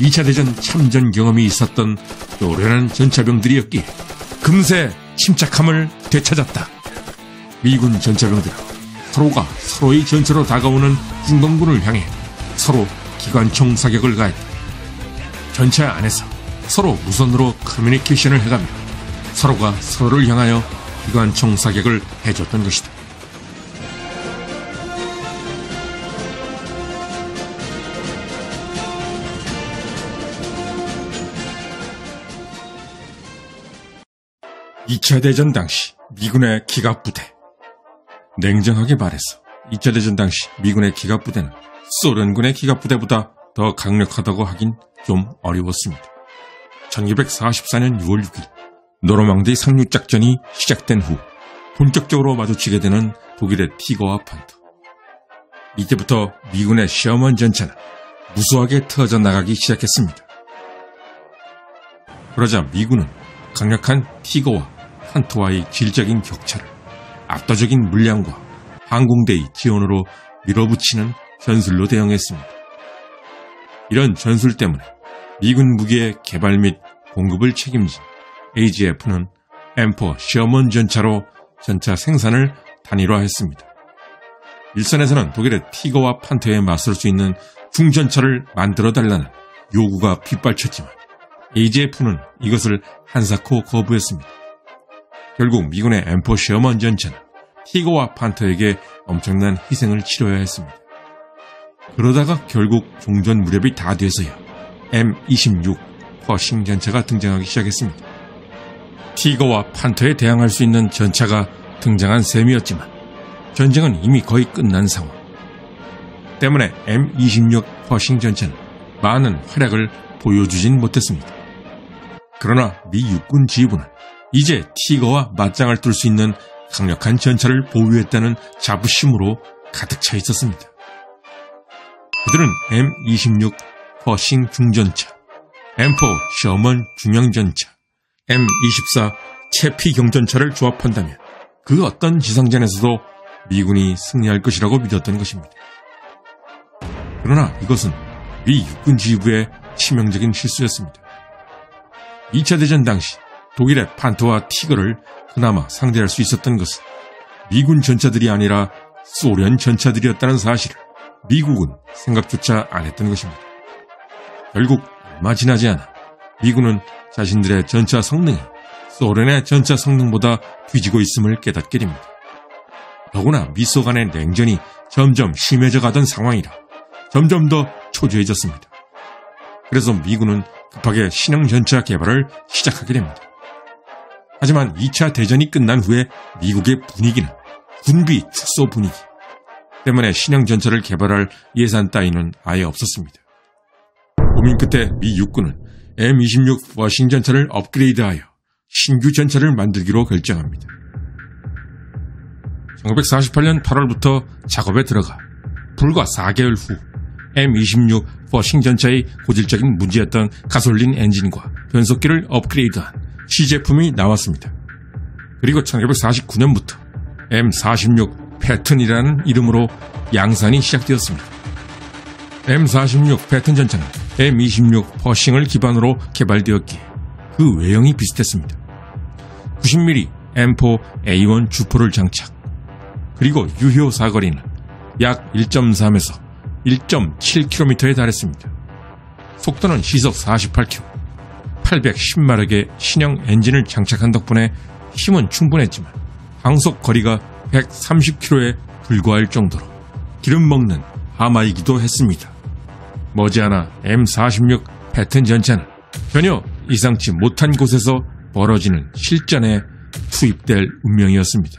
2차 대전 참전 경험이 있었던 노련한 전차병들이었기에 금세 침착함을 되찾았다. 미군 전차병들은 서로가 서로의 전차로 다가오는 중동군을 향해 서로 기관총 사격을 가했다. 전차 안에서 서로 무선으로 커뮤니케이션을 해가며 서로가 서로를 향하여 기관총 사격을 해줬던 것이다. (2차) 대전 당시 미군의 기갑부대. 냉정하게 말해서 2차 대전 당시 미군의 기갑부대는 소련군의 기갑부대보다 더 강력하다고 하긴 좀 어려웠습니다. 1944년 6월 6일 노르망디 상륙작전이 시작된 후 본격적으로 마주치게 되는 독일의 티거와 판터. 이때부터 미군의 셔먼 전차는 무수하게 터져 나가기 시작했습니다. 그러자 미군은 강력한 티거와 판터와의 질적인 격차를 압도적인 물량과 항공대의 지원으로 밀어붙이는 전술로 대응했습니다. 이런 전술 때문에 미군 무기의 개발 및 공급을 책임진 AGF는 M4 셔먼 전차로 전차 생산을 단일화했습니다. 일선에서는 독일의 티거와 판터에 맞설 수 있는 중전차를 만들어달라는 요구가 빗발쳤지만 AGF는 이것을 한사코 거부했습니다. 결국 미군의 M4 셔먼 전차는 티거와 판터에게 엄청난 희생을 치러야 했습니다. 그러다가 결국 종전 무렵이 다 돼서야 M26 퍼싱 전차가 등장하기 시작했습니다. 티거와 판터에 대항할 수 있는 전차가 등장한 셈이었지만 전쟁은 이미 거의 끝난 상황. 때문에 M26 퍼싱 전차는 많은 활약을 보여주진 못했습니다. 그러나 미 육군 지휘부는 이제 티거와 맞짱을 뜰 수 있는 강력한 전차를 보유했다는 자부심으로 가득 차 있었습니다. 그들은 M26 퍼싱 중전차, M4 셔먼 중형전차, M24 채피 경전차를 조합한다면 그 어떤 지상전에서도 미군이 승리할 것이라고 믿었던 것입니다. 그러나 이것은 미 육군 지휘부의 치명적인 실수였습니다. 2차 대전 당시 독일의 판터와 티거를 그나마 상대할 수 있었던 것은 미군 전차들이 아니라 소련 전차들이었다는 사실을 미국은 생각조차 안 했던 것입니다. 결국 얼마 지나지 않아 미군은 자신들의 전차 성능이 소련의 전차 성능보다 뒤지고 있음을 깨닫게 됩니다. 더구나 미소 간의 냉전이 점점 심해져 가던 상황이라 점점 더 초조해졌습니다. 그래서 미군은 급하게 신형 전차 개발을 시작하게 됩니다. 하지만 2차 대전이 끝난 후에 미국의 분위기는 군비 축소 분위기 때문에 신형 전차를 개발할 예산 따위는 아예 없었습니다. 고민 끝에 미 육군은 M26 퍼싱 전차를 업그레이드하여 신규 전차를 만들기로 결정합니다. 1948년 8월부터 작업에 들어가 불과 4개월 후 M26 퍼싱 전차의 고질적인 문제였던 가솔린 엔진과 변속기를 업그레이드한 시제품이 나왔습니다. 그리고 1949년부터 M46 패튼이라는 이름으로 양산이 시작되었습니다. M46 패튼 전차는 M26 퍼싱을 기반으로 개발되었기에 그 외형이 비슷했습니다. 90mm M4A1 주포를 장착, 그리고 유효 사거리는 약 1.3에서 1.7km에 달했습니다. 속도는 시속 48km, 810마력의 신형 엔진을 장착한 덕분에 힘은 충분했지만 항속 거리가 130km에 불과할 정도로 기름 먹는 하마이기도 했습니다. 머지않아 M46 패튼 전차는 전혀 예상치 못한 곳에서 벌어지는 실전에 투입될 운명이었습니다.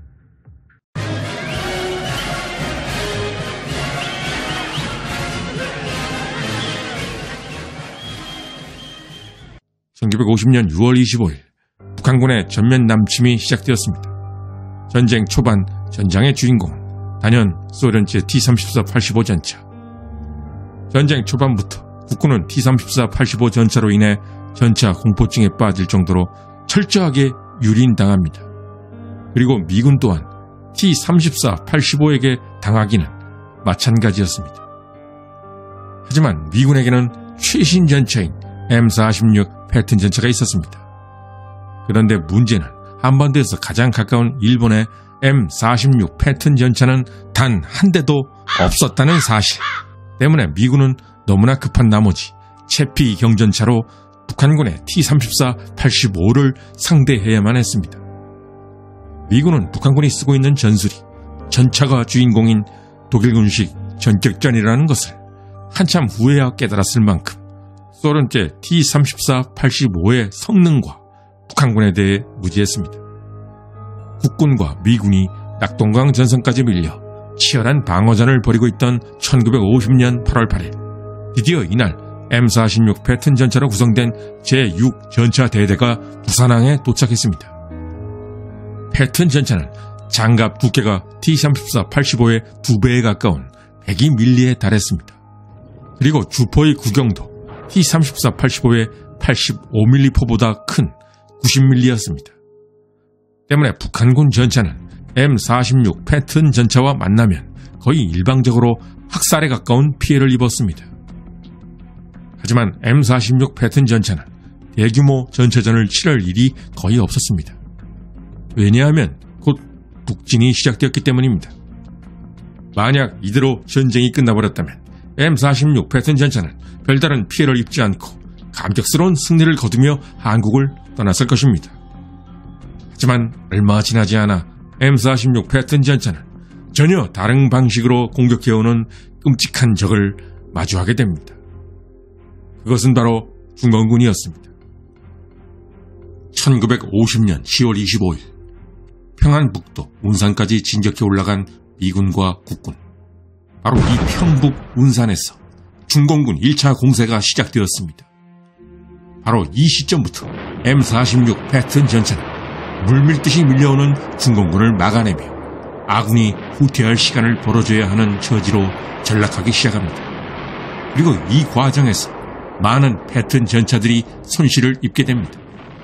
(1950년 6월 25일) 북한군의 전면 남침이 시작되었습니다. 전쟁 초반 전장의 주인공은 단연 소련제 T-34-85 전차. 전쟁 초반부터 국군은 T-34-85 전차로 인해 전차 공포증에 빠질 정도로 철저하게 유린당합니다. 그리고 미군 또한 T-34-85에게 당하기는 마찬가지였습니다. 하지만 미군에게는 최신 전차인 M46 패튼 전차가 있었습니다. 그런데 문제는 한반도에서 가장 가까운 일본의 M46 패튼 전차는 단 한 대도 없었다는 사실 때문에 미군은 너무나 급한 나머지 채피 경전차로 북한군의 T-34-85를 상대해야만 했습니다. 미군은 북한군이 쓰고 있는 전술이 전차가 주인공인 독일군식 전격전이라는 것을 한참 후에야 깨달았을 만큼 소련제 T-34-85의 성능과 북한군에 대해 무지했습니다. 국군과 미군이 낙동강 전선까지 밀려 치열한 방어전을 벌이고 있던 1950년 8월 8일 드디어 이날 M46 패튼 전차로 구성된 제6전차대대가 부산항에 도착했습니다. 패튼 전차는 장갑 두께가 T-34-85의 2배에 가까운 102mm에 달했습니다. 그리고 주포의 구경도 T-34-85의 85mm 포보다 큰 90mm였습니다. 때문에 북한군 전차는 M46 패튼 전차와 만나면 거의 일방적으로 학살에 가까운 피해를 입었습니다. 하지만 M46 패튼 전차는 대규모 전차전을 치를 일이 거의 없었습니다. 왜냐하면 곧 북진이 시작되었기 때문입니다. 만약 이대로 전쟁이 끝나버렸다면 M46 패튼 전차는 별다른 피해를 입지 않고 감격스러운 승리를 거두며 한국을 떠났을 것입니다. 하지만 얼마 지나지 않아 M46 패튼 전차는 전혀 다른 방식으로 공격해오는 끔찍한 적을 마주하게 됩니다. 그것은 바로 중공군이었습니다. 1950년 10월 25일 평안북도 운산까지 진격해 올라간 미군과 국군. 바로 이 평북 운산에서 중공군 1차 공세가 시작되었습니다. 바로 이 시점부터 M46 패튼 전차는 물밀듯이 밀려오는 중공군을 막아내며 아군이 후퇴할 시간을 벌어줘야 하는 처지로 전락하기 시작합니다. 그리고 이 과정에서 많은 패튼 전차들이 손실을 입게 됩니다.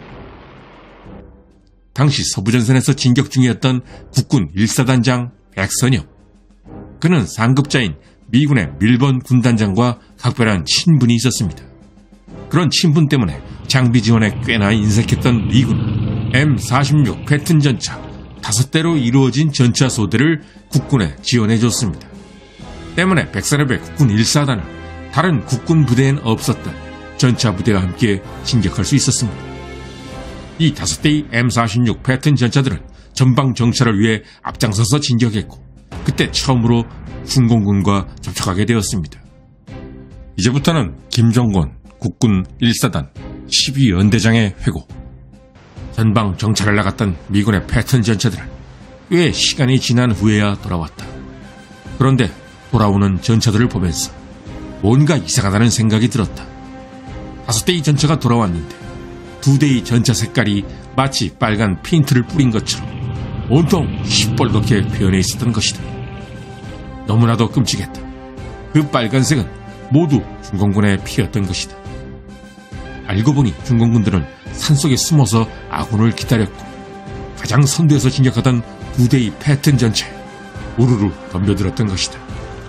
당시 서부전선에서 진격 중이었던 국군 1사단장 백선엽. 그는 상급자인 미군의 밀번 군단장과 각별한 친분이 있었습니다. 그런 친분 때문에 장비 지원에 꽤나 인색했던 미군은 M46 패튼 전차 5대로 이루어진 전차 소대를 국군에 지원해줬습니다. 때문에 백선엽의 국군 1사단은 다른 국군 부대엔 없었던 전차 부대와 함께 진격할 수 있었습니다. 이 5대의 M46 패튼 전차들은 전방 정찰을 위해 앞장서서 진격했고 그때 처음으로 중공군과 접촉하게 되었습니다. 이제부터는 김정권 국군 1사단 12연대장의 회고, 전방 정찰을 나갔던 미군의 패튼 전차들은 꽤 시간이 지난 후에야 돌아왔다. 그런데 돌아오는 전차들을 보면서 뭔가 이상하다는 생각이 들었다. 5대의 전차가 돌아왔는데 2대의 전차 색깔이 마치 빨간 페인트를 뿌린 것처럼 온통 시뻘겋게 변해 있었던 것이다. 너무나도 끔찍했다. 그 빨간색은 모두 중공군의 피였던 것이다. 알고 보니 중공군들은 산속에 숨어서 아군을 기다렸고 가장 선두에서 진격하던 2대의 패튼 전차에 우르르 덤벼들었던 것이다.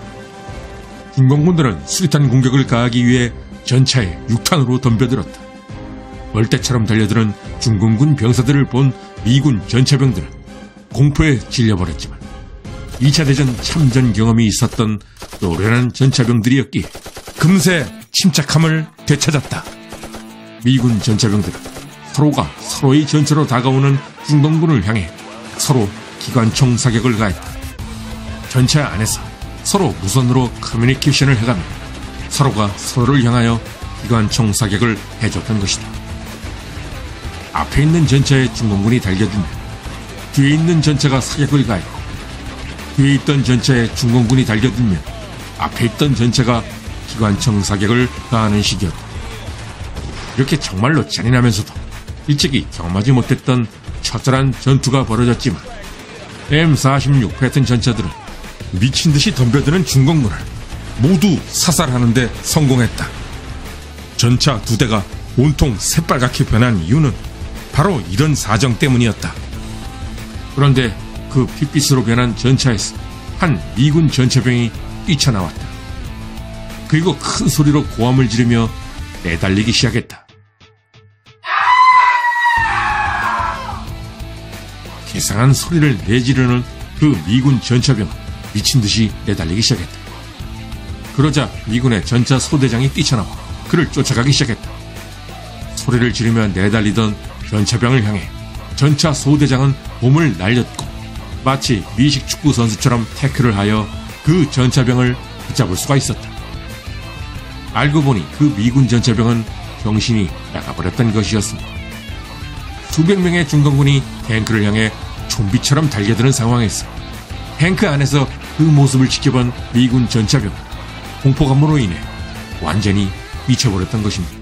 중공군들은 수류탄 공격을 가하기 위해 전차에 6탄으로 덤벼들었다. 벌떼처럼 달려드는 중공군 병사들을 본 미군 전차병들은 공포에 질려버렸지만 2차 대전 참전 경험이 있었던 노련한 전차병들이었기에 금세 침착함을 되찾았다. 미군 전차병들은 서로가 서로의 전차로 다가오는 중공군을 향해 서로 기관총 사격을 가했다. 전차 안에서 서로 무선으로 커뮤니케이션을 해가며 서로가 서로를 향하여 기관총 사격을 해줬던 것이다. 앞에 있는 전차에 중공군이 달려들면 뒤에 있는 전차가 사격을 가했고 뒤에 있던 전차에 중공군이 달려들면 앞에 있던 전차가 기관총 사격을 가하는 식이었다. 이렇게 정말로 잔인하면서도 일찍이 경험하지 못했던 처절한 전투가 벌어졌지만 M46 패튼 전차들은 미친듯이 덤벼드는 중공군을 모두 사살하는 데 성공했다. 전차 2대가 온통 새빨갛게 변한 이유는 바로 이런 사정 때문이었다. 그런데 그 핏빛으로 변한 전차에서 한 미군 전차병이 뛰쳐나왔다. 그리고 큰 소리로 고함을 지르며 내달리기 시작했다. 괴상한 소리를 내지르는 그 미군 전차병은 미친 듯이 내달리기 시작했다. 그러자 미군의 전차 소대장이 뛰쳐나와 그를 쫓아가기 시작했다. 소리를 지르며 내달리던 전차병을 향해 전차 소대장은 몸을 날렸고 마치 미식 축구 선수처럼 태클을 하여 그 전차병을 붙잡을 수가 있었다. 알고 보니 그 미군 전차병은 정신이 나가버렸던 것이었습니다. 수백 명의 중공군이 탱크를 향해 좀비처럼 달려드는 상황에서 탱크 안에서 그 모습을 지켜본 미군 전차병은 공포감으로 인해 완전히 미쳐버렸던 것입니다.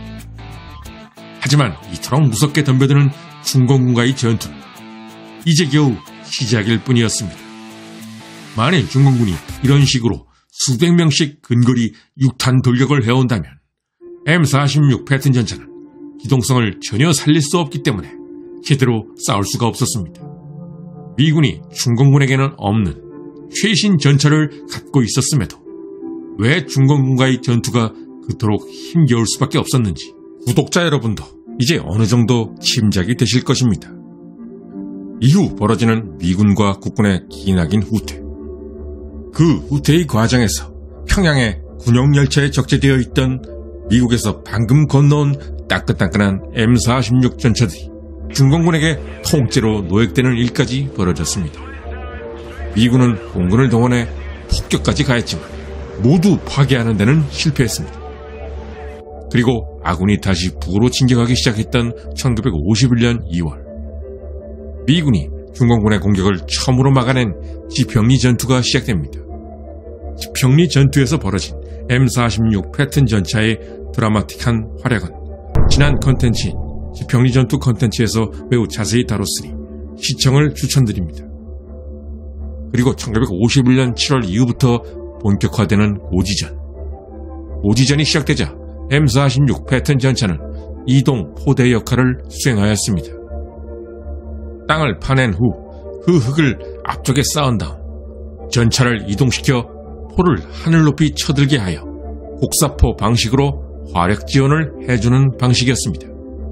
하지만 이토록 무섭게 덤벼드는 중공군과의 전투는 이제 겨우 시작일 뿐이었습니다. 만일 중공군이 이런 식으로 수백 명씩 근거리 6탄 돌격을 해온다면 M46 패튼 전차는 기동성을 전혀 살릴 수 없기 때문에 제대로 싸울 수가 없었습니다. 미군이 중공군에게는 없는 최신 전차를 갖고 있었음에도 왜 중공군과의 전투가 그토록 힘겨울 수밖에 없었는지 구독자 여러분도 이제 어느 정도 짐작이 되실 것입니다. 이후 벌어지는 미군과 국군의 기나긴 후퇴. 그 후퇴의 과정에서 평양에 군용열차에 적재되어 있던 미국에서 방금 건너온 따끈따끈한 M46 전차들이 중공군에게 통째로 노획되는 일까지 벌어졌습니다. 미군은 공군을 동원해 폭격까지 가했지만 모두 파괴하는 데는 실패했습니다. 그리고 아군이 다시 북으로 진격하기 시작했던 1951년 2월 미군이 중공군의 공격을 처음으로 막아낸 지평리 전투가 시작됩니다. 지평리 전투에서 벌어진 M46 패튼 전차의 드라마틱한 활약은 지난 컨텐츠인 지평리 전투 컨텐츠에서 매우 자세히 다뤘으니 시청을 추천드립니다. 그리고 1951년 7월 이후부터 본격화되는 고지전. 고지전이 시작되자 M46 패튼 전차는 이동 포대 역할을 수행하였습니다. 땅을 파낸 후 그 흙을 앞쪽에 쌓은 다음 전차를 이동시켜 포를 하늘 높이 쳐들게 하여 곡사포 방식으로 화력 지원을 해주는 방식이었습니다.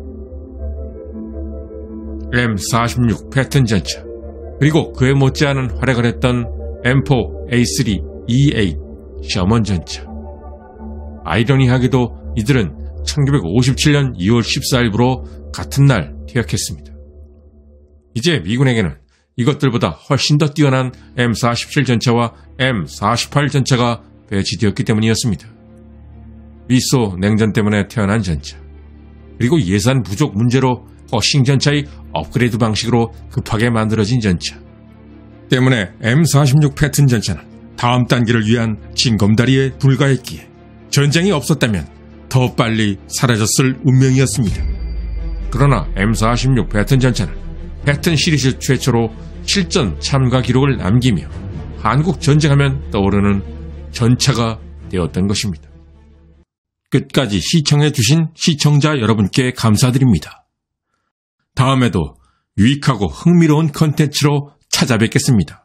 M46 패튼 전차 그리고 그에 못지않은 활약을 했던 M4 A3 E8 셔먼 전차. 아이러니하게도 이들은 1957년 2월 14일부로 같은 날 퇴역했습니다. 이제 미군에게는 이것들보다 훨씬 더 뛰어난 M47 전차와 M48 전차가 배치되었기 때문이었습니다. 미소 냉전 때문에 태어난 전차, 그리고 예산 부족 문제로 허싱 전차의 업그레이드 방식으로 급하게 만들어진 전차 때문에 M46 패튼 전차는 다음 단계를 위한 징검다리에 불과했기에 전쟁이 없었다면 더 빨리 사라졌을 운명이었습니다. 그러나 M46 패튼 전차는 패튼 시리즈 최초로 실전 참가 기록을 남기며 한국 전쟁하면 떠오르는 전차가 되었던 것입니다. 끝까지 시청해주신 시청자 여러분께 감사드립니다. 다음에도 유익하고 흥미로운 컨텐츠로 찾아뵙겠습니다.